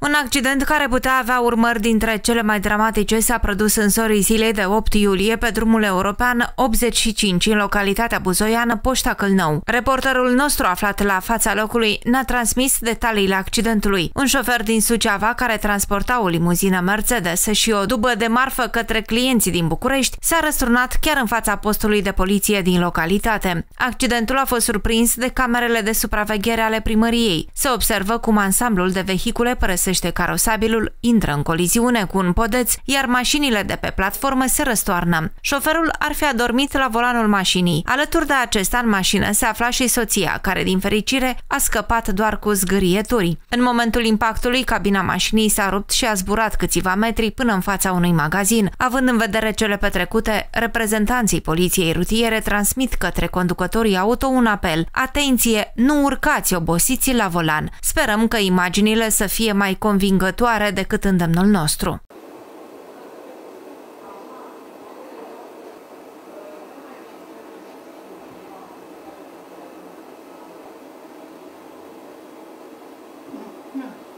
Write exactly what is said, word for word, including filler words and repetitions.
Un accident care putea avea urmări dintre cele mai dramatice s-a produs în zorii zilei de opt iulie pe drumul european optzeci și cinci în localitatea buzoiană Poșta Câlnou. Reporterul nostru aflat la fața locului ne-a transmis detaliile accidentului. Un șofer din Suceava care transporta o limuzină Mercedes și o dubă de marfă către clienții din București s-a răsturnat chiar în fața postului de poliție din localitate. Accidentul a fost surprins de camerele de supraveghere ale primăriei. Se observă cum ansamblul de vehicule părăsește carosabilul, intră în coliziune cu un podeț, iar mașinile de pe platformă se răstoarnă. Șoferul ar fi adormit la volanul mașinii. Alături de acesta în mașină se afla și soția, care din fericire a scăpat doar cu zgârieturi. În momentul impactului, cabina mașinii s-a rupt și a zburat câțiva metri până în fața unui magazin. Având în vedere cele petrecute, reprezentanții poliției rutiere transmit către conducătorii auto un apel. Atenție, nu urcați obosiți la volan. Sperăm că imaginile să fie mai convingătoare decât îndemnul nostru. No.